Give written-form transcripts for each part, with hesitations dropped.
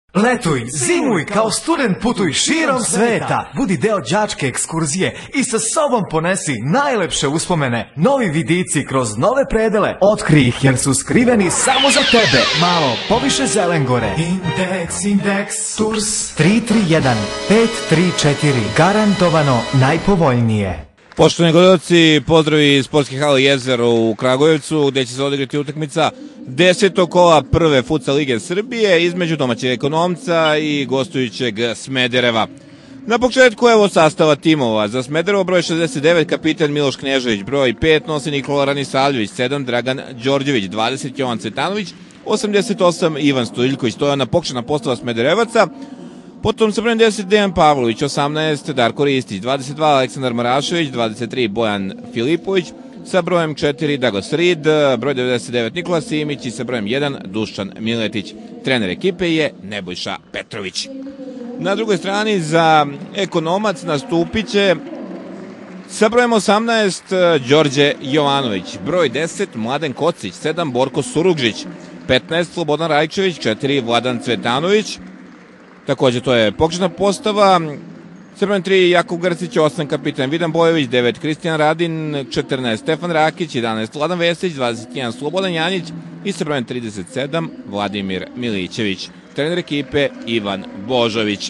Letuj, zimuj, kao student putuj širom sveta. Budi deo đačke ekskurzije i sa sobom ponesi najlepše uspomene. Novi vidici kroz nove predele. Otkri ih jer su skriveni samo za tebe. Malo poviše Zelengore. Indeks, Tours 331 534. Garantovano najpovoljnije. Poštovani gledalci, pozdravi iz sportske hale Jezero u Kragujevcu, gde će se odigrati utakmica 10. kola prve futsal lige Srbije između domaćeg Ekonomca i gostujućeg Smedereva. Na početku evo sastava timova. Za Smederevo broj 69 kapitan Miloš Knežević, broj 5 nosi Nikola Ranisavljević, 7 Dragan Đorđević, 20 Jovan Cvetanović, 88 Ivan Stojiljković, to je ona pokretna postava Smederevaca. Potom sa brojem 10 Dejan Pavlović, 18 Darko Ristić, 22 Aleksandar Marašević, 23 Bojan Filipović, sa brojem 4 Dagos Rid, broj 99 Nikola Simić i sa brojem 1 Dušan Miletić. Trener ekipe je Nebojša Petrović. Na drugoj strani za Ekonomac nastupit će sa brojem 18 Đorđe Jovanović, broj 10 Mladen Kocić, 7 Borko Surugžić, 15 Slobodan Rajčević, 4 Vladan Cvetanović. Također to je pokretna postava. Sa brojem 3 Jakub Grcić, 8 kapitan Vidan Bojović, 9 Kristijan Radin, 14 Stefan Rakić, 11 Vladan Vesić, 21 Slobodan Janjić i sa brojem 37 Vladimir Milićević. Trener ekipe Ivan Božović.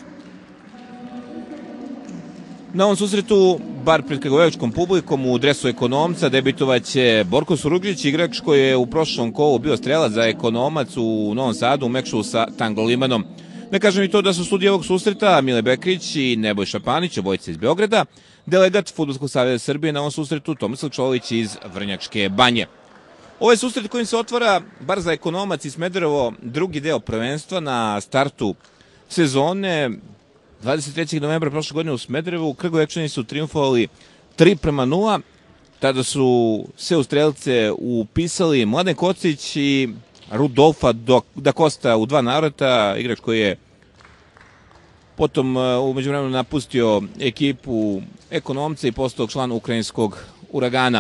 Na ovom susretu, bar pred kragujevačkom publikom, u dresu Ekonomca debitovaće Borko Surugžić, igrač koji je u prošlom kolu bio strelac za Ekonomac u Novom Sadu u mekšu sa Tangolimanom. Ne kažem i to da su sudije ovog susreta Mile Bekrić i Nebojša Panić, obojica iz Beograda, delegat Fudbalskog saveza Srbije na ovom susretu Tomislav Čolić iz Vrnjačke Banje. Ovo je susret kojim se otvara, bar za Ekonomac i Smederevo, drugi deo prvenstva na startu sezone. 23. novembra prošle godine u Smederevu Kragujevčani su triumfovali 3-0. Tada su sve u strelce upisali Mladen Kocić i Rudolfa da Costa u 2 navrata, igrač koji je potom u međuvremenu napustio ekipu Ekonomca i postao član ukrajinskog Uragana.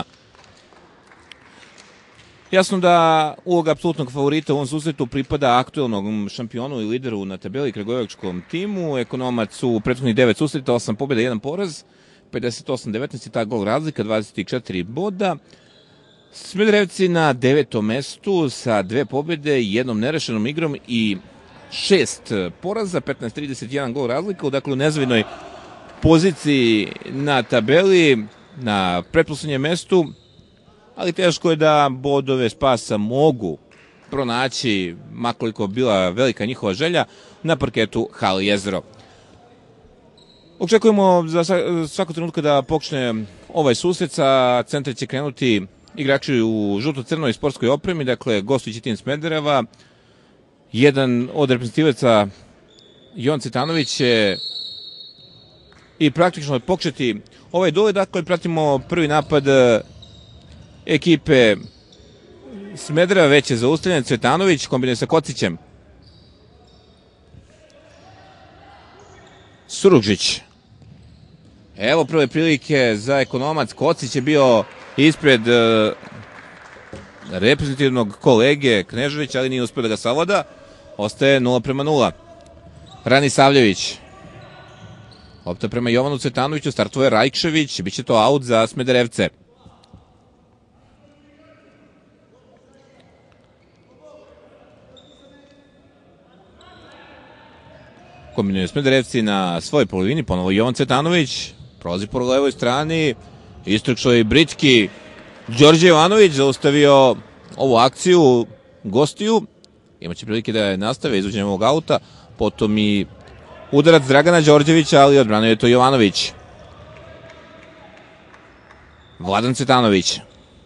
Jasno da uloga apsolutnog favorita u ovom susretu pripada aktuelnom šampionu i lideru na tabeli kragujevačkom timu. Ekonomac u prethodnih 9 susreta, 8 pobjeda, 1 poraz, 58-19 i ta gol razlika, 24 boda. Smederevci na 9. mestu sa 2 pobjede, 1 nerešenom igrom i 6 poraza, 15-31 gol razlika, dakle u nezavidnoj poziciji na tabeli, na pretposlednjem mestu, ali teško je da bodove spasa mogu pronaći, makoliko bila velika njihova želja, na parketu hale Jezero. Očekujemo za svakog trenutka da počne ovaj susret, sa centra će krenuti igrači u žuto-crnoj sportskoj opremi, dakle gostujući tim Smedereva. Jedan od reprezentativaca, Jovan Cvetanović, će i praktično početi ovaj duel. Dakle, pratimo prvi napad ekipe Smedereva, već je zaustavljen. Cvetanović kombinuje sa Kocićem. Surugžić. Evo prve prilike za Ekonomac. Kocić je bio ispred reprezentativnog kolege Kneževića, ali nije uspio da ga savlada. Ostaje 0-0. Ranisavljević. Lopta prema Jovanu Cvetanoviću, startuje Rajčević, biće to aut za Smederevce. Kombinuju Smederevci na svojoj polovini, ponovo Jovan Cvetanović, prolazi po levoj strani, istrčao je britki Đorđe Jovanović, zaustavio ovu akciju gostiju, imaće prilike da je nastave izvođenjem ovog auta, potom i udarac Dragana Đorđevića, ali odbranio je to Jovanović. Vladan Cvetanović,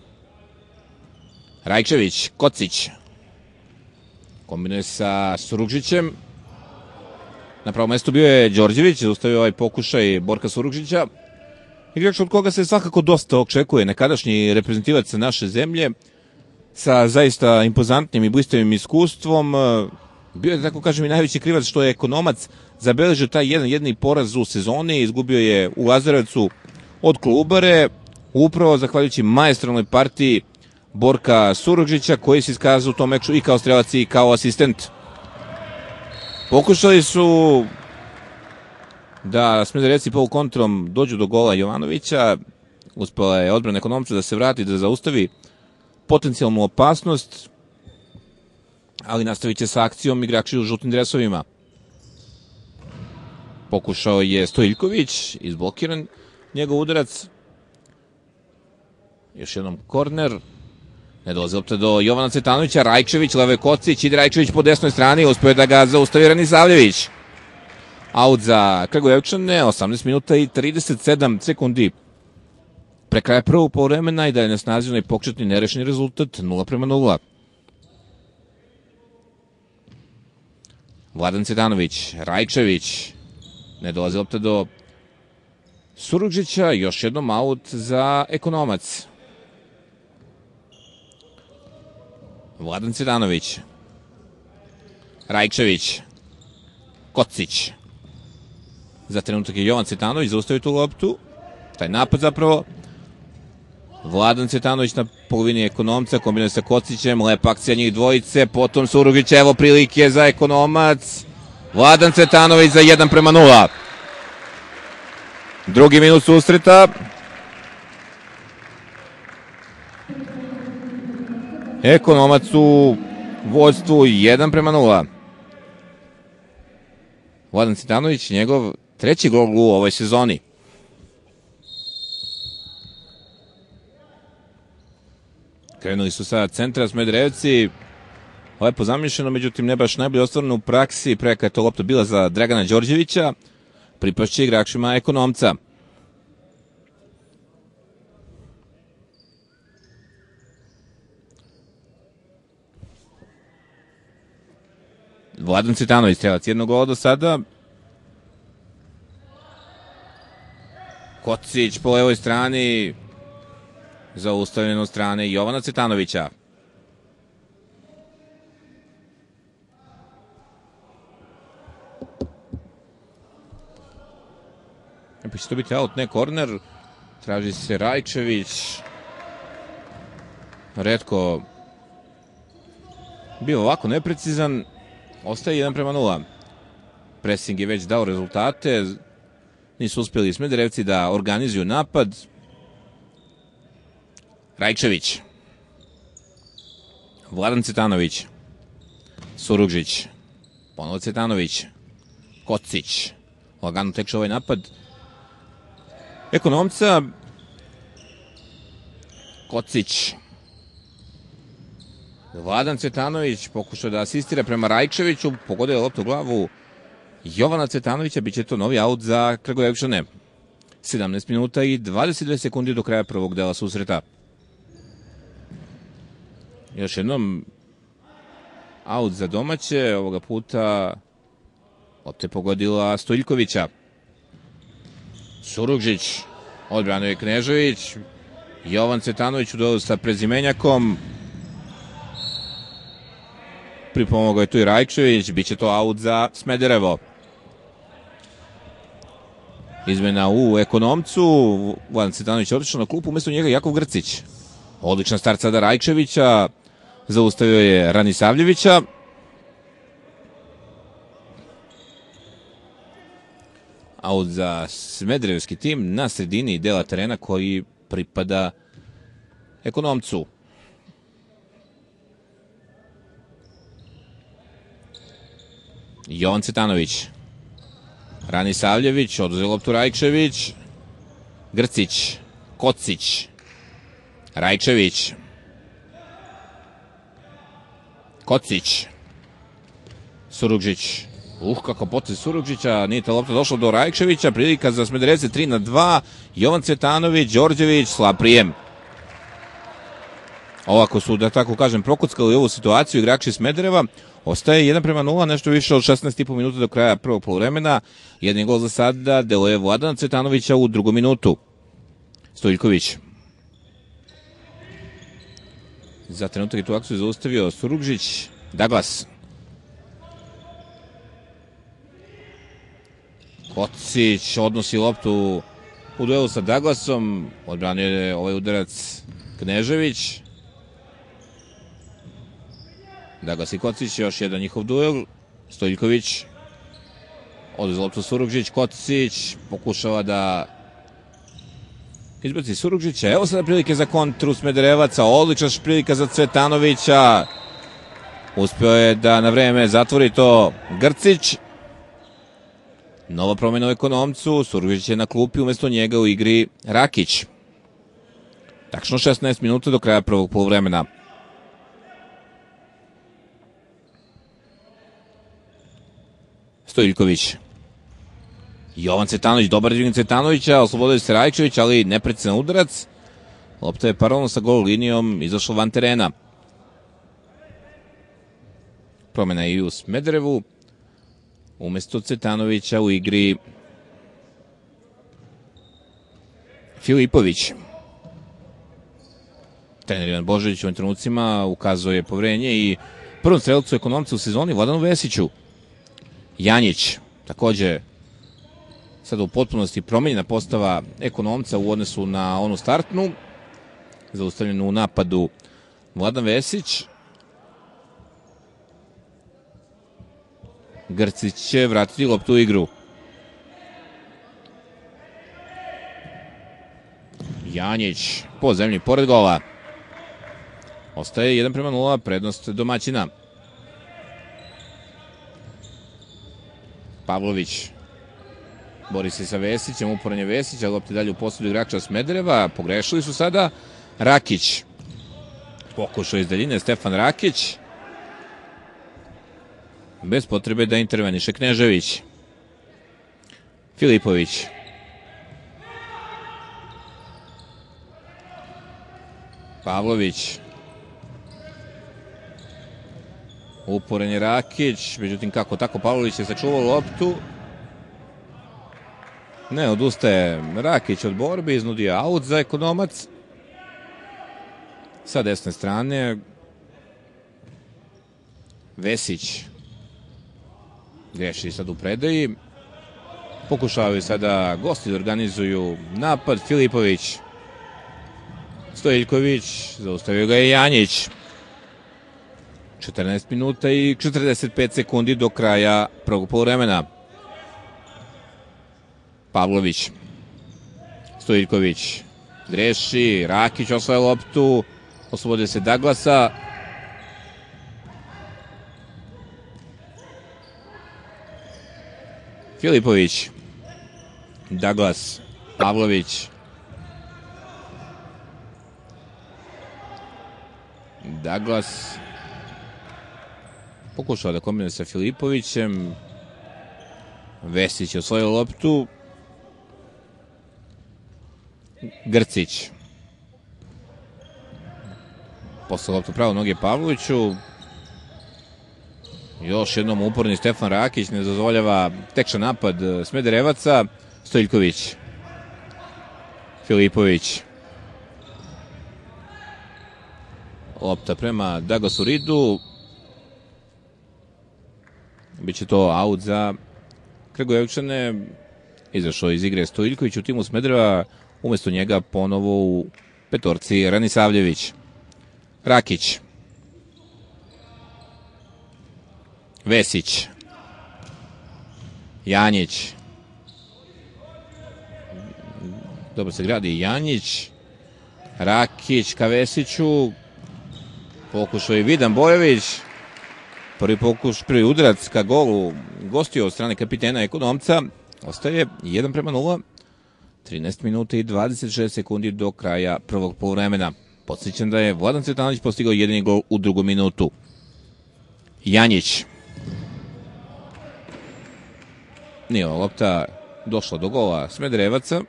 Rajčević, Kocić, kombinuje sa Surugžićem. Na pravom mestu bio je Đorđević, zaustavio ovaj pokušaj Borka Surugžića. Igrač od koga se svakako dosta očekuje, nekadašnji reprezentativac naše zemlje, sa zaista impozantnim i blistavim iskustvom. Bio je, tako kažem, i najveći krivac što je Ekonomac zabeležio taj jedni poraz u sezoni, izgubio je u Lazarevcu od Kolubare, upravo zahvaljujući maestralnoj partiji Borka Surugžića, koji se iskazao u tom meču i kao strelac i kao asistent. Pokušali su da Smederevci polukontrom dođu do gola Jovanovića. Uspela je odbrana Ekonomca da se vrati, da zaustavi potencijalnu opasnost, ali nastavit će sa akcijom igrači u žutim dresovima. Pokušao je Stojiljković, izblokiran njegov udarac. Još jednom korner. Ne dolazi lopta do Jovana Cvetanovića. Rajčević, leve Kocić, ide Rajčević po desnoj strani, uspio da ga zaustavi Ranisavljević. Aut za Kragujevčane, 18 minuta i 37 sekundi. Pre kraja prvog poluvremena i da je na snazi onaj početni nerešeni rezultat 0:0. Vladan Cvetanović, Rajčević, ne dolazi lopta do Surudžića, još jednom aut za Ekonomac. Vladan Cvetanović, Rajčević, Kocić. Za trenutak je Jovan Cvetanović zaustavio tu loptu, taj napad zapravo. Vladan Cvetanović na polovini Ekonomca, kombinuje sa Kocićem, lepa akcija njih dvojice, potom Surudžić, evo prilike za Ekonomac. Vladan Cvetanović za 1:0. Drugi minut susreta. Ekonomac u vođstvu 1:0. Vladan Cvetanović, njegov treći gol u ovoj sezoni. Krenuli su sa centra Smederevci. Lepo zamišljeno, međutim ne baš najbolje ostvareno u praksi. Preka je to lopta bila za Dragana Đorđevića. Pripašće igračima Ekonomca. Vladan Cvetanović, strelac jednog gola do sada. Kocić po levoj strani. Zaustavljen od strane Jovana Cvetanovića. Pa će to biti aut, ne korner. Traži se Rajčević. Retko bio ovako neprecizan. Ostaje 1:0. Pressing je već dao rezultate. Nisu uspjeli Smederevci da organizuju napad. Rajčević. Vladan Cvetanović. Surudžić. Ponovo Cvetanović. Kocić. Lagano tekče ovaj napad Ekonomca. Kocić. Vladan Cvetanović pokušao da asistira prema Rajčeviću. Pogodio je loptu u glavu Jovana Cvetanovića. Biće to novi aut za Kragujevčane. 17 minuta i 22 sekundi do kraja prvog dela susreta. Još jednom aut za domaće, ovoga puta lopta je pogodila Stojiljkovića. Surudžić, odbranio je Knežević, Jovan Cvetanović u duelu sa prezimenjakom. Pripomogao je tu i Rajčević, bit će to aut za Smederevo. Izmena u Ekonomcu, Vladan Cvetanović je otišao na klupu, umjesto njega Jakov Grcić. Odličan start sada Rajčevića, zaustavio je Ranisavljevića. Aut za Smederevski tim na sredini dela terena koji pripada Ekonomcu. Jovan Cvetanović. Ranisavljević, oduzeo loptu Rajčević. Grcić, Kocić, Rajčević. Kocić. Surudžić. Kako potez Surudžića, nije ta lopta došla do Rajčevića, prilika za Smederevce 3:2, Jovan Cvetanović, Đorđević, slab prijem. Ovako su, da tako kažem, prokockali ovu situaciju igrači Smedereva. Ostaje 1:0, nešto više od 16,5 minuta do kraja prvog poluvremena. Jedni gol za sada deluje Vladana Cvetanovića u drugom minutu. Stojiljković. Za trenutak je tu akciju zaustavio Surudžić. Douglas. Kocić odnosi loptu u duelu sa Douglasom. Odbranio je ovaj udarac Knežević. Douglas i Kocić, još jedan njihov duel. Stojiljković, Oduzeo loptu Surugžić, Kocić pokušava da izbaci Surugžića. Evo sada prilike za kontru Smederevaca, odlična prilika za Cvetanovića. Uspeo je da na vreme zatvori to Grcić. Nova promjena u Ekonomcu, Surugžić je na klupi, umjesto njega u igri Rakić. Tačno 16 minuta do kraja prvog poluvremena. Stojiljković. Jovan Cvetanović, dobar dribling Cvetanovića, oslobodio se Rajčević, ali neprecizan udarac. Lopta je paralelno sa gol linijom izašla van terena. Promjena i u Smederevu. Umjesto Cvetanovića u igri Filipović. Trener Ivan Božović u ovim trenucima ukazuje poverenje i prvom strelcu Ekonomca u sezoni Vladanu Vesiću. Janjić, također sada u potpunosti promenjena postava Ekonomca u odnosu na onu startnu. Zaustavljenu u napadu Vladan Vesić. Grcić će vratiti loptu u igru. Janjić po zemlji pored gola. Ostaje 1:0 prednost domaćina. Pavlović bori se sa Vesićem, uporan je Vesić, ali lopta dalje u posledu igrača Smedereva. Pogrešili su sada. Rakić. Pokušao iz daljine Stefan Rakić. Bez potrebe da interveniše Knežević. Filipović. Pavlović. Uporan je Rakić, međutim kako tako Pavlović je sačuvao loptu. Ne, odustaje Rakić od borbe, iznudio aut za Ekonomac. Sa desne strane Vesić greši sad u predaji. Pokušavaju sada gosti da organizuju napad. Filipović. Stojiljković, zaustavio ga je Janjić. 14 minuta i 45 sekundi do kraja prvog poluvremena. Pavlović. Stojiljković greši, Rakić osvaja loptu, oslobodio se Daglasa. Filipović. Daglas. Pavlović. Daglas pokušao da kombinuje sa Filipovićem. Vesić je osvojio loptu. Grcić. Posle loptu pravo noge Pavloviću. Još jednom uporni Stefan Rakić ne dozvoljava tekšan napad Smederevaca. Stojiljković. Filipović. Lopta prema Daglasu Ridu. Biće to aut za Kragujevčane. Izašao iz igre Stojiljković u timu Smedereva. Umjesto njega ponovo u petorci Ranisavljević. Rakić. Vesić. Janjić. Dobro se gradi Janjić. Rakić ka Vesiću. Pokušao je Vidan Bojović. Prvi udarac ka golu gostio od strane kapitena Ekonomca. Ostaje 1:0. 13 minuta i 26 sekundi do kraja prvog poluvremena. Podsjećam da je Vladan Cvetanović postigao jedini gol u drugom minutu. Janjić. Nije ova lopta došla do gola Smederevaca.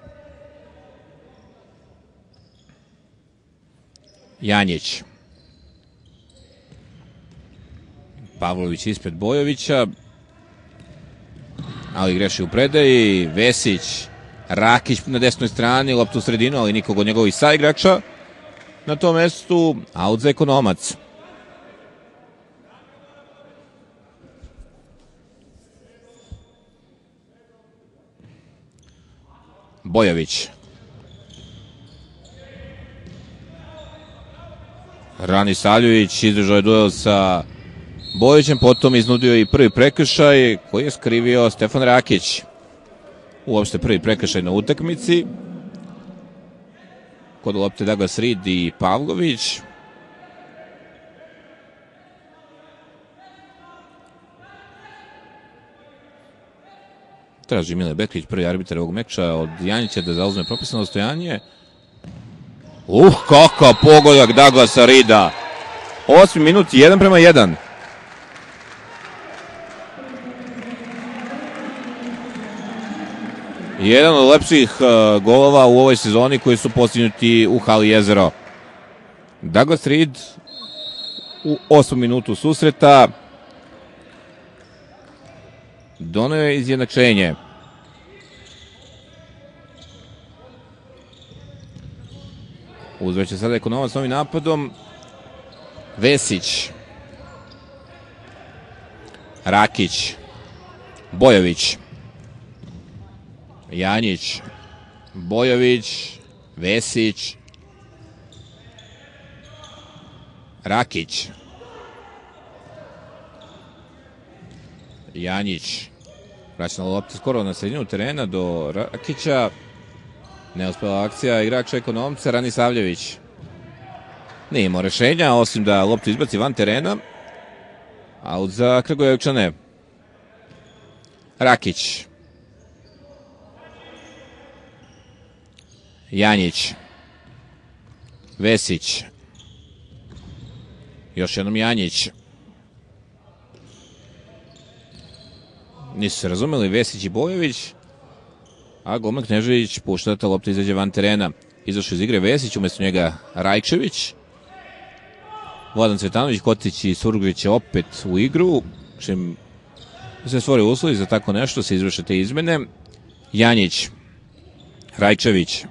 Janjić. Pavlović ispred Bojovića. Ali greši u predaji. Vesić. Rakić na desnoj strani, loptu u sredinu, ali nikog od njegovih saigrača. Na tom mestu aut za Ekonomac. Bojović. Ranisavljević izdržao je duel sa Bojićem, potom iznudio i prvi prekršaj koji je skrivio Stefan Rakić. Uopšte prvi prekršaj na utakmici. Kod lopte Douglas Reed i Pavlović. Traži Mile Beklić, prvi arbitar ovog meča, od Janjića da zauzme propisano stojanje. Kakav pogodak Douglasa Reeda. 8 minut, 1:1. Jedan od lepših golova u ovoj sezoni koji su postignuti u hali Jezero. Douglas Reed u 8 minutu susreta doneo je izjednačenje. Uzveće sada Ekonomac s novim napadom. Vesić. Rakić. Bojović. Janjić. Bojović. Vesić. Rakić. Janjić. Vraćena lopta skoro na sredinu terena do Rakića. Neuspela akcija igrača Ekonomca, Rani Savljević. Nije imao rešenja, osim da loptu izbaci van terena. Aut za Kragujevčane. Rakić. Janjić. Vesić. Još jednom Janjić. Nisu se razumeli Vesić i Bojović, a golman Knežević pušta da ta lopta izađe van terena. Izašao iz igre Vesić, umjesto njega Rajčević. Vladan Cvetanović, Kocić i Surgović je opet u igru. Čim se stvore uslovi za tako nešto, se izvrše te izmene. Janjić. Rajčević.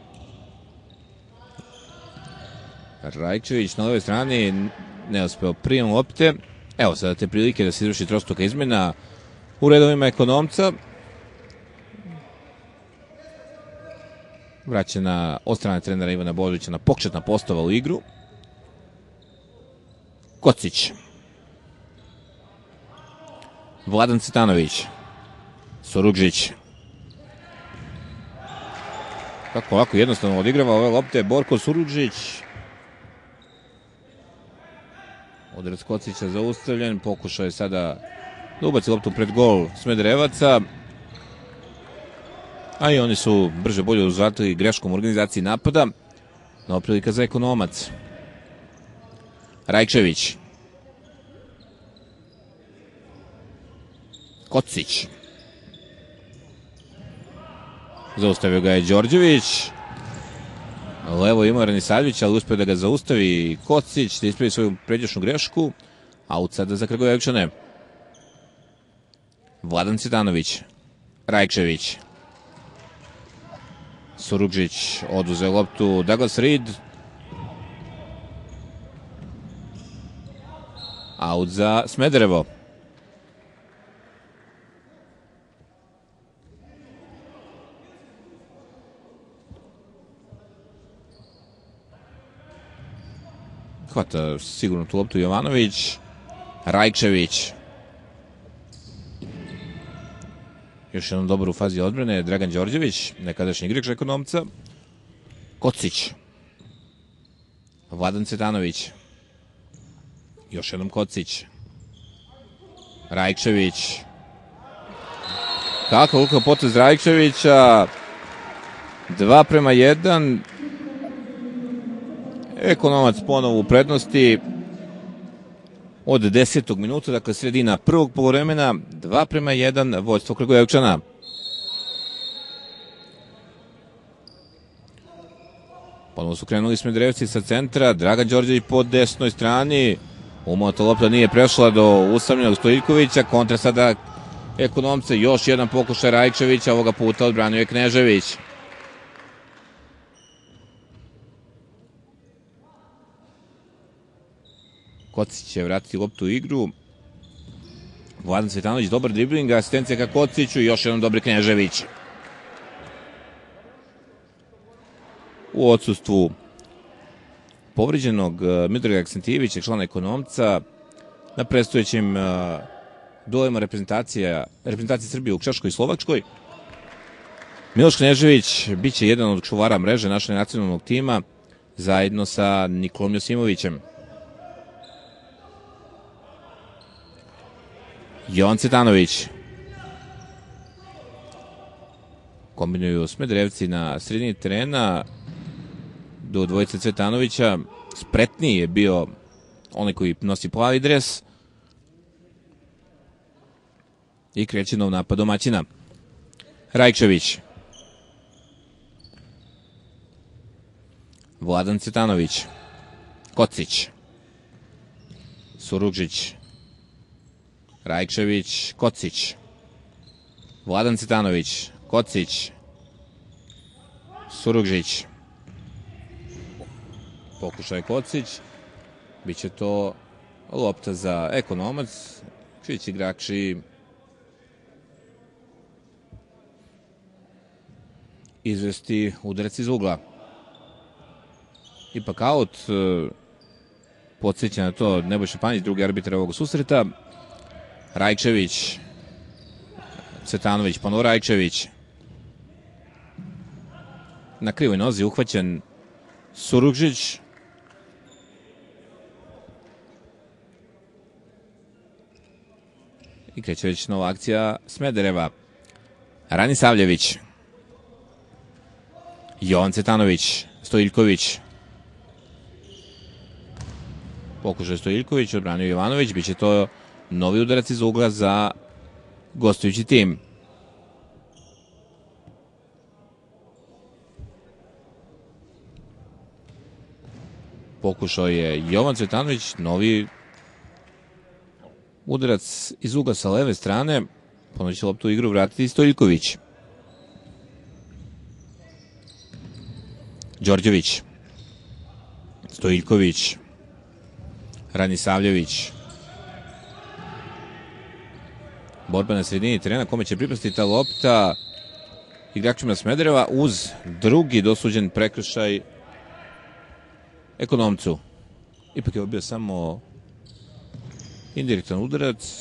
Rajčević na levoj strani neuspeo prijem lopte. Evo sada te prilike da se izvrši trostruka izmena u redovima Ekonomca. Vraćena od strane trenera Ivana Božića na početna postava u igru. Kocić. Vladan Cvetanović. Sorugžić. Kako ovako jednostavno odigrava ove lopte Borko Surugžić. Udarac Kocića zaustavljen. Pokušao je sada da ubaci loptu pred gol Smederevaca. A i oni su brže bolje uzvratili greškom u organizaciji napada. Nova prilika za Ekonomac. Rajčević. Kocić. Zaustavio ga je Đorđević. Levo ima Ranisavljević, ali uspio da ga zaustavi Kocić, da ispravi svoju pređašnju grešku. Aut sada za Kragujevčane. Vladan Cvetanović. Rajčević. Surugžić oduzeo loptu Douglas Reed. Aut za Smederevo. Hvata sigurno tu loptu Jovanović. Rajčević. Još jednom dobar u fazi odbrane Dragan Đorđević, nekadašnji igrač Ekonomca. Kocić. Vladan Cvetanović. Još jednom Kocić. Rajčević. Kakav luka potez Rajčevića. 2:1. Ekonomac ponovo u prednosti od 10. minuta, dakle sredina prvog poluvremena, 2:1, vođstvo Kragujevčana. Ponovo su krenuli Smederevci sa centra, Dragan Đorđević po desnoj strani, umota lopta nije prešla do usamljenog Stojiljkovića, kontra sada Ekonomca, još jedan pokušaj Rajčevića, ovoga puta odbranio je Knežević. Kocić će vratiti loptu u igru. Vladan Cvetanović, dobar dribling, asistencija ka Kociću i još jedan dobri Knežević. U odsustvu povređenog Miodraga Aksentijevića, člana Ekonomca, na predstojećim duelima reprezentacije Srbije u Češkoj i Slovačkoj. Miloš Knežević biće jedan od čuvara mreže našeg nacionalnog tima zajedno sa Nikolom Josimovićem. Jovan Cvetanović. Kombinuju Smederevci na sredini terena. Do dvojice Cvetanovića. Spretniji je bio onaj koji nosi plavi dres. I kreće nov napad domaćina. Rajčević. Vladan Cvetanović. Kocić. Surugžić. Rajčević. Kocić. Vladan Cvetanović. Kocić. Surugžić. Pokušaj Kocić. Biće to lopta za Ekonomac. Čić igrači izvesti udarac iz ugla. Ipak aut. Podsjeća na to Nebojša Panjić, drugi arbitar ovog susreta. Rajčević. Cvetanović, ponovo Rajčević. Na krivoj nozi uhvaćen Surugžić. I kreće već nova akcija Smedereva. Rani Savljević. Jovan Cvetanović. Stojiljković. Pokušaj Stojiljković, odbranio Jovanović. Biće to novi udarac iz ugla za gostujući tim. Pokušao je Jovan Cvetanović, novi udarac iz ugla sa leve strane. Ponovo će loptu u igru vratiti Stojiljković. Đorđević. Stojiljković. Rani Savljević. Borba na sredini terena, kome će pripasti ta lopta igračima Smedereva uz drugi dosuđen prekršaj Ekonomcu. Ipak je ovo bio samo indirektan udarac.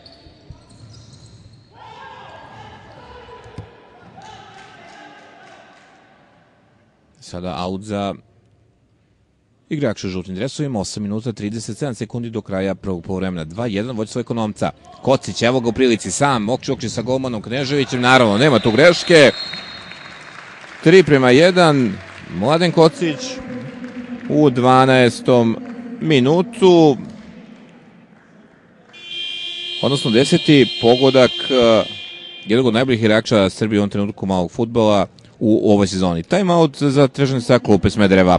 Sada aut za igrača u žutim dresovima. 8 minuta 37 sekundi do kraja prvog poluvremena. 2-1 vođstvo Ekonomca. Kocić, evo ga u prilici sam. Okči sa golmanom Kneževićem. Naravno, nema tu greške. 3:1. Mladen Kocić u 12. minutu. Odnosno 10. pogodak jednog od najboljih igrača Srbije u ovom trenutku malog fudbala u ovoj sezoni. Timeout za trežani sa klupe Smedereva.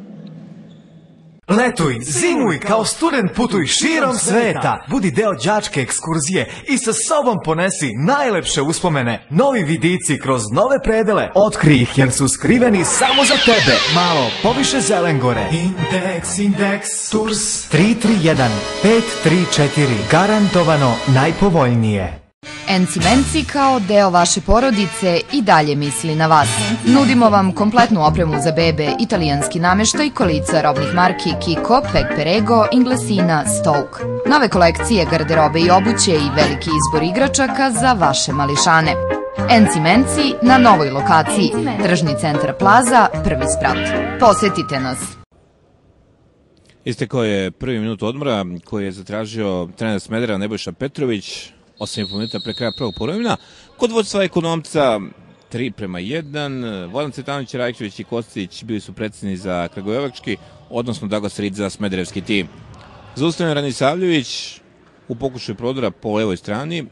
Letuj, zimuj, kao student putuj širom sveta. Budi deo đačke ekskurzije i sa sobom ponesi najlepše uspomene. Novi vidici kroz nove predele. Otkri ih jer su skriveni samo za tebe. Malo poviše Zelengore. Indeks, Tours 331 534. Garantovano najpovoljnije. Encimenci kao deo vaše porodice i dalje misli na vas. Nudimo vam kompletnu opremu za bebe, italijanski nameštaj, kolica robnih marki Kiko, Pek Perego, Inglesina, Stoke. Nove kolekcije garderobe i obuće i veliki izbor igračaka za vaše mališane. Encimenci na novoj lokaciji, Tržni centar Plaza, prvi sprat. Posetite nas. Istekao je prvi minut odmora koji je zatražio trener Smedereva Nebojša Petrović. 8,5 minuta pre kraja prvog poluvremena. Kod vodstva Ekonomca 3:1. Vladan Cvetanović, Rajčević i Kocić bili su predsedni za Kragujevački, odnosno Douglas Reed za Smederevski tim. Zaustavljen Rani Savljević u pokušaju prodora po levoj strani.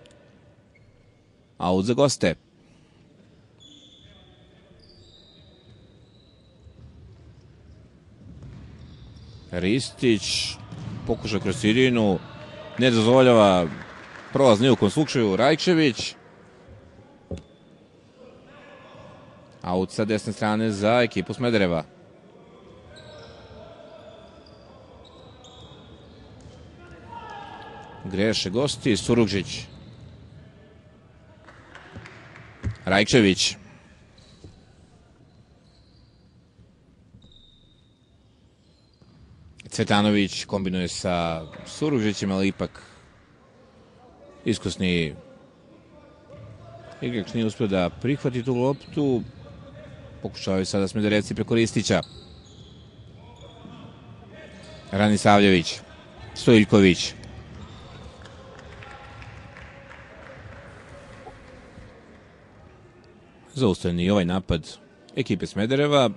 Aut za goste. Ristić pokušao kroz sredinu, ne dozvoljava prolaz ni u kom slučaju. Rajčević. Aut sa desne strane za ekipu Smedereva. Greše gosti. Surugžić. Rajčević. Cvetanović kombinuje sa Suružićem, ali ipak iskusni igrač nije uspio da prihvati tu loptu. Pokušavaju sada Smederevci preko Ristića. Ranisavljević, Stojiljković. Zaustavljen i ovaj napad ekipe Smedereva.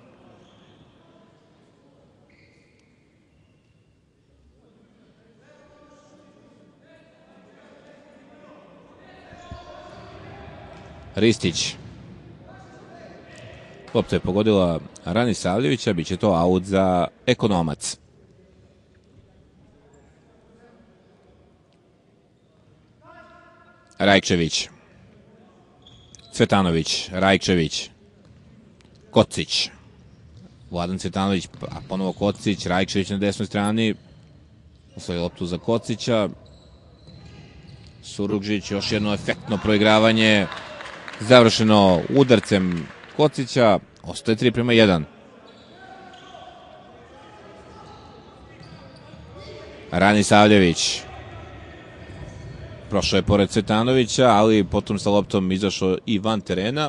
Ristić. Lopta je pogodila Ranisavljevića, bit će to aut za Ekonomac. Rajčević. Cvetanović, Rajčević. Kocić. Vladan Cvetanović, a ponovo Kocić, Rajčević na desnoj strani. Osvoji loptu za Kocića. Surugžić, još jedno efektno proigravanje. Završeno udarcem Kocića. Ostaje 3:1. Ranisavljević. Prošao je pored Cvetanovića, ali potom sa loptom izašao i van terena.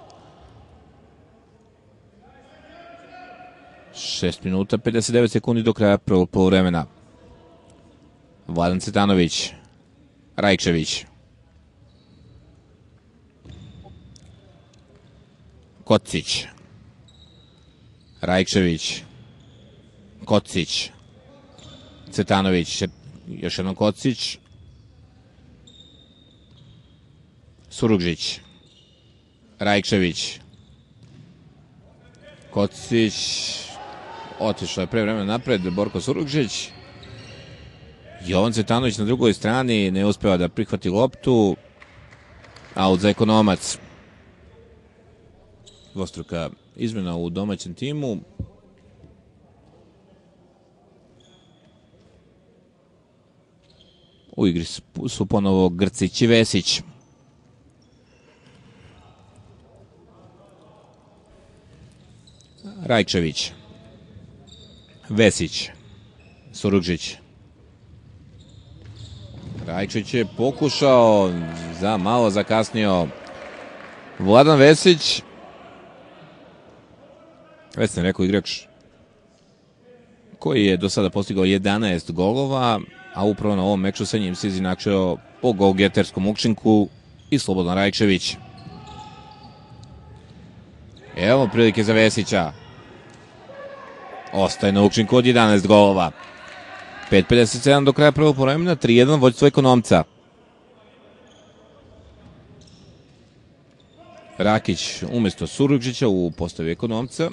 6 minuta, 59 sekundi do kraja prvog poluvremena. Vladan Cvetanović. Rajčević. Kocić. Rajčević. Kocić. Cvetanović. Još jednom Kocić. Surugžić. Rajčević. Kocić. Otišao je pre vremena napred Borko Surugžić. Jovan Cvetanović na drugoj strani ne uspeva da prihvati loptu. Aut za Ekonomac. Dvostruka izmena u domaćem timu. U igri su ponovo Grcić i Vesić. Rajčević. Vesić. Surugžić. Rajčević je pokušao, malo zakasnio Vladan Vesić. Već sam rekao, igrač koji je do sada postigao 11 golova, a upravo na ovom meču sa njim se izinačio po golgeterskom učinku i Slobodan Rajčević. Evo prilike za Vesića. Ostaje na učinku od 11 golova. 5:57 do kraja prvog poluvremena, 3:1 vođstvo Ekonomca. Rakić umjesto Surugžića u postavi Ekonomca.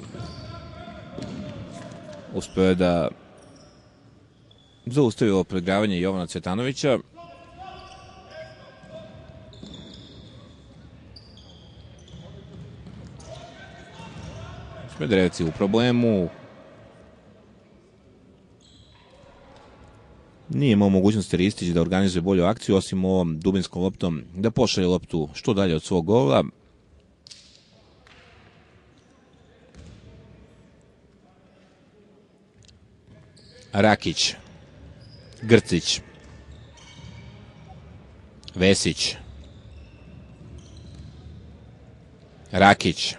Uspeo je da zaustavi ovo preigravanje Jovana Cvetanovića. Smederevci u problemu. Nije imao mogućnosti Ristić da organizuje bolju akciju, osim ovom dubinskom loptom da pošalje loptu što dalje od svog gola. Rakić. Grcić. Vesić. Rakić.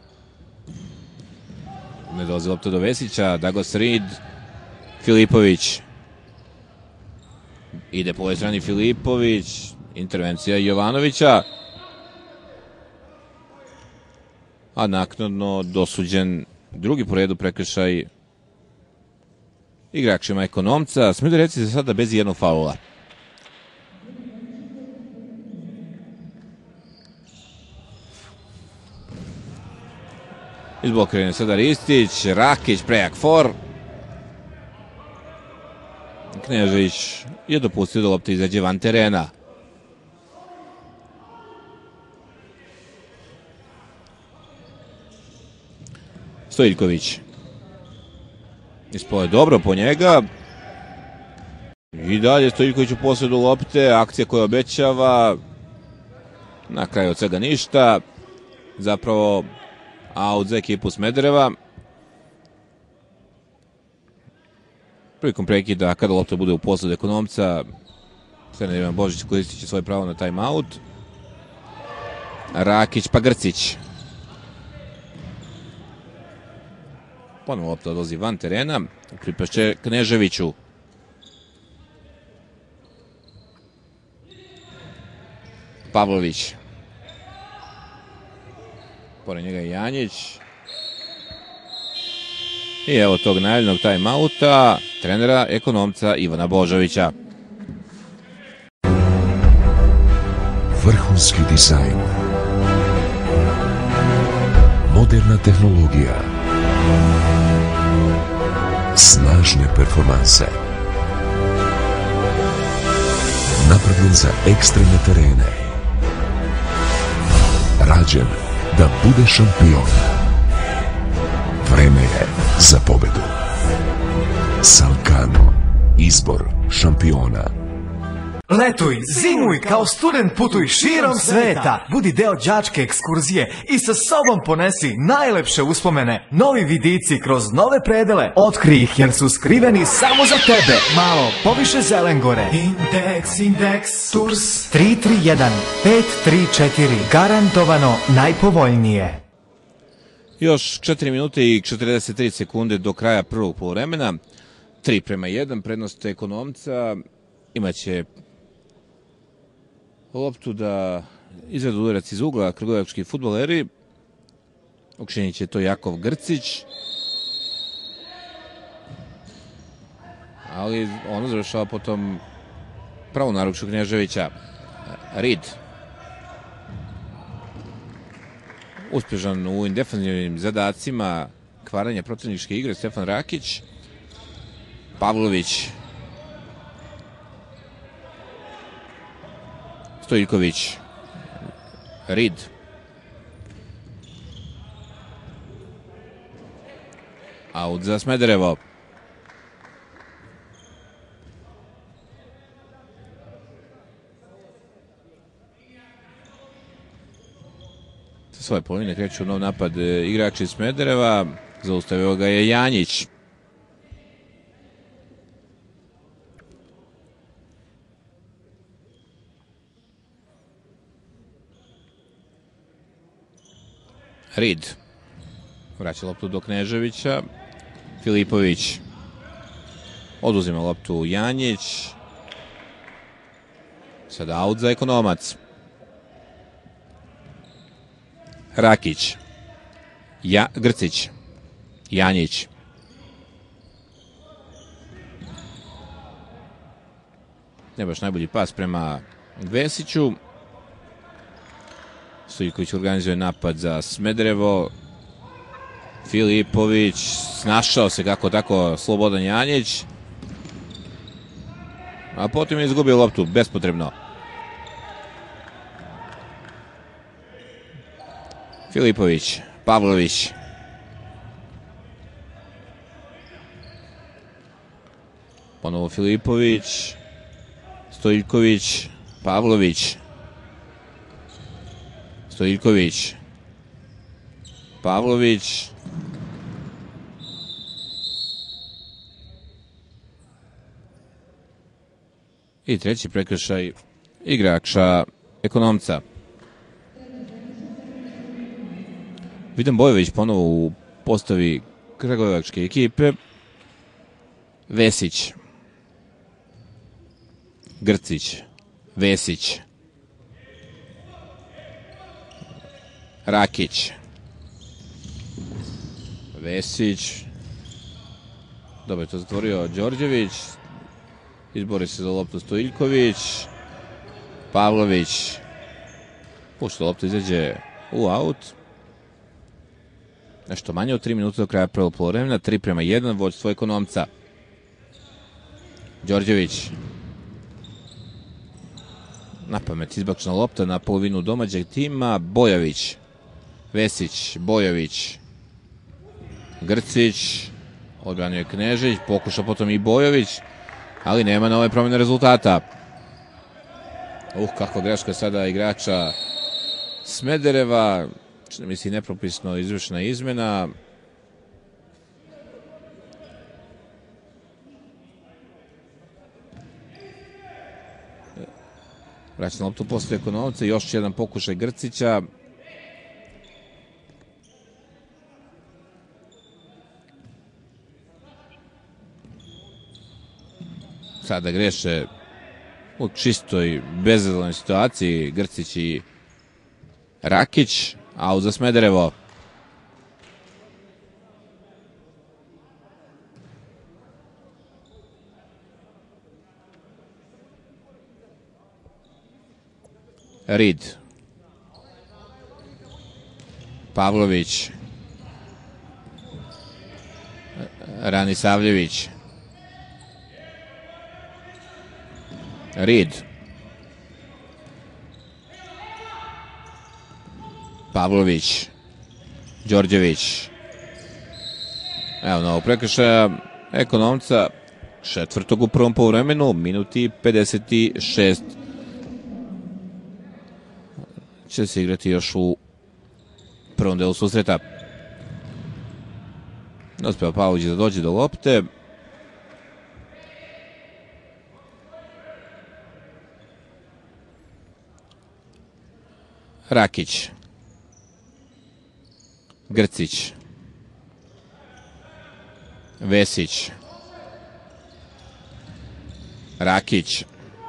Ne dolazi lopta do Vesića. Douglas Reed. Filipović. Ide po ovoj strani Filipović. Intervencija Jovanovića. A naknadno dosuđen drugi po redu prekršaj igračima Ekonomca. Smederevci se sada bez jednog faula. Izblokiran je sada Ristić, Rakić, prejak for. Knežević je dopustio da lopta izađe van terena. Stojiljković. Ispao je dobro po njega. I dalje Stojiljković u posledu lopte. Akcija koja obećava. Na kraju od svega ništa. Zapravo aut za ekipu Smedereva. Prilikom prekida, kada lopta bude u posledu Ekonomca, trener Ivan Božić koristit će svoje pravo na time-out. Rakić pa Grcić. Ponovo lopta odlazi van terena, pripašće Kneževiću. Pavlović. Pored njega je Janjić. I evo tog najavljenog time-outa trenera Ekonomca Ivana Božovića. Vrhunski dizajn. Moderna tehnologija. Snažne performanse. Napravljen za ekstremne terene. Rađen da bude šampion. Vreme je za pobedu. Salkano. Izbor šampiona. Letuj, zimuj, kao student putuj širom sveta. Budi deo đačke ekskurzije i sa sobom ponesi najlepše uspomene. Novi vidici kroz nove predele. Otkrij ih jer su skriveni samo za tebe. Malo poviše Zelengore. Indeks, Tours 331 534. Garantovano najpovoljnije. Još 4 minute i 43 sekunde do kraja prvog poluvremena. 3:1, prednost Ekonomca. Imaće loptu da izvedu udarac iz ugla kragujevački fudbaleri. Okrenit će to Jakov Grcić. Ali ono završava potom pravo naručju Kneževića. Rid. Uspješan u ovim defensivnim zadacima kvaranja protivničke igre Stefan Rakić. Pavlović. Stojiljković. Rid. Aut za Smederevo. Sa svoje polovine kreću nov napad igrači Smedereva. Zaustavio ga je Janjić. Rid. Vraća loptu do Kneževića. Filipović. Oduzima loptu Janjić. Sada aut za Ekonomac. Rakić. Grcić. Janjić. Ne baš najbolji pas prema Vesiću. Stojiljković organizuje napad za Smederevo. Filipović snašao se kako tako Slobodan Janjić. A potom je izgubio loptu bespotrebno. Filipović, Pavlović. Ponovo Filipović, Stojiljković, Pavlović. Stojiljković, Pavlović. I treći prekršaj igrača Ekonomca. Vidan Bojović ponovo u postavi kragujevačke ekipe. Vesić. Grcić. Vesić. Rakić. Vesić. Dobro je to zatvorio Đorđević. Izbori se za loptu Stojiljković. Pavlović. Pušta lopta, izađe u aut. Nešto manje od 3 minuta do kraja prvog poluvremena. 3:1, vođstvo Ekonomca. Đorđević. Napamet izbačena lopta na polovinu domaćeg tima. Bojović. Vesić. Bojović. Grcić. Odbranio je Knežević. Pokuša potom i Bojović. Ali nema nove promjene rezultata. Kako greška sada igrača Smedereva. Čini mi se nepropisno izvršena izmena. Vraća na loptu posle Ekonomca, još jedan pokušaj Grcića. Sada greše u čistoj, bezazlenoj situaciji Grcić i Rakić, aut za Smederevo. Rid. Pavlović. Ranisavljević. Rid. Pavlović. Đorđević. Evo novog prekršaja Ekonomca, četvrtog u prvom poluvremenu, minuti 56. Će se igrati još u prvom delu susreta. Ne uspeva Pavlović da dođe do lopte. Rakić. Grcić. Vesić. Rakić.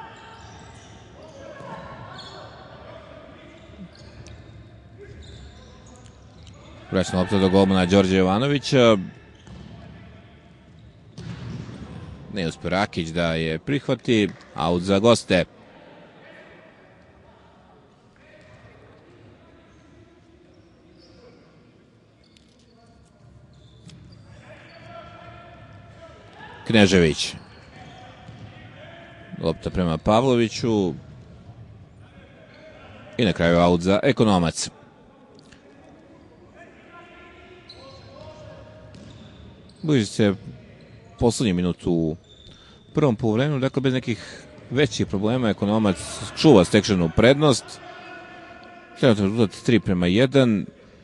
Vraćna lopta do golmana Đorđe Jovanovića. Ne uspio Rakić da je prihvati. Aut za goste. Knežević. Lopta prema Pavloviću. I na kraju aut za Ekonomac. Bliži se poslednji minut u prvom poluvremenu, dakle bez nekih većih problema Ekonomac čuva stečenu prednost. Trenutno rezultat 3:1.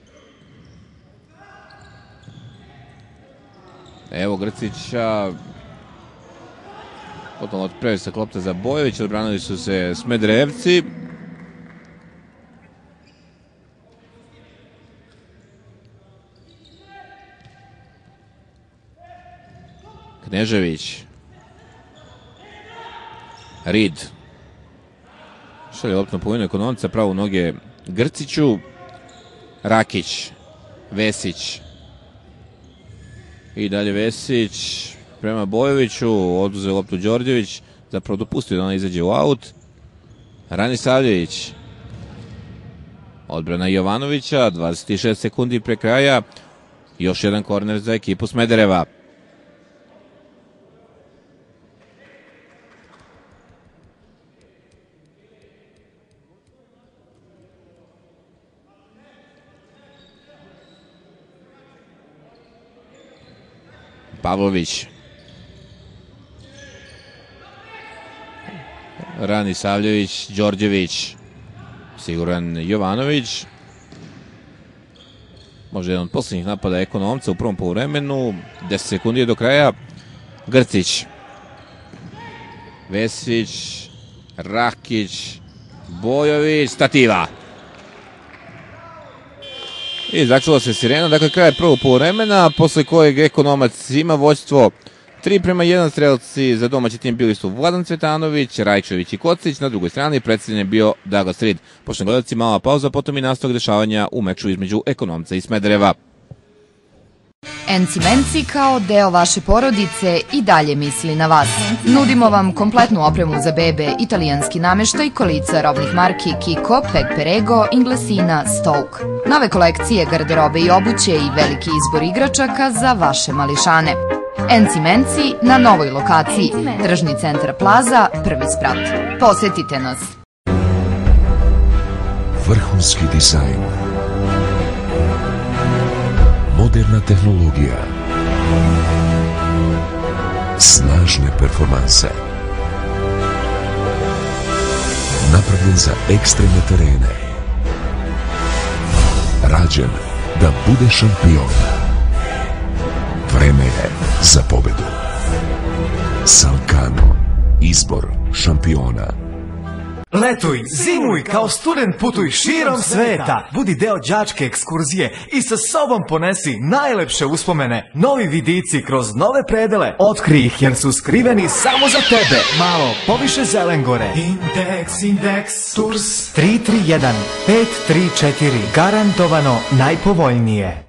Evo Grcića. Potom od previsak lopta za Bojovića, odbranili su se Smederevci. Knežević. Rid. Šalje loptno polovinu Ekonomca, pravo u noge Grciću. Rakić. Vesić. I dalje Vesić prema Bojoviću, oduzeo loptu Đorđević, zapravo dopustio da ona izađe u aut. Ranisavljević. Odbrana Jovanovića, 26 sekundi pre kraja. Još jedan korner za ekipu Smedereva. Pavlović. Ranisavljević, Đorđević. Siguran Jovanović. Možda jedan od poslednjih napada Ekonomca u prvom poluvremenu. 10 sekundi do kraja. Grcić. Vesić. Rakić. Bojović. Stativa. I začula se sirena, dakle kraj prvog poluvremena, posle kojeg Ekonomac ima vođstvo 3:1. Strelci za domaći tim bili su Vladan Cvetanović, Rajčević i Kocić, na drugoj strani predstavljen je bio Douglas Rid. Poštovani gledalci, mala pauza, potom i nastavak dešavanja u meču između Ekonomca i Smedereva. Enci Menci kao deo vaše porodice i dalje misli na vas. Nudimo vam kompletnu opremu za bebe, italijanski nameštaj, kolica robnih marki Kiko, Peg Perego, Inglesina, Stoke. Nove kolekcije garderobe i obuće i veliki izbor igračaka za vaše mališane. Enci Menci na novoj lokaciji, Tržni centar Plaza, prvi sprat. Posetite nas. Vrhunski dizajn. Moderna tehnologija. Snažne performanse. Napravljen za ekstremne terene. Rađen da bude šampion. Vreme je za pobedu. Salkano. Izbor šampiona. Letuj, zimuj, kao student putuj širom sveta. Budi deo đačke ekskurzije i sa sobom ponesi najlepše uspomene. Novi vidici kroz nove predele. Otkrij ih jer su skriveni samo za tebe. Malo poviše Zelengore. Indeks, Tours 331 534. Garantovano najpovoljnije.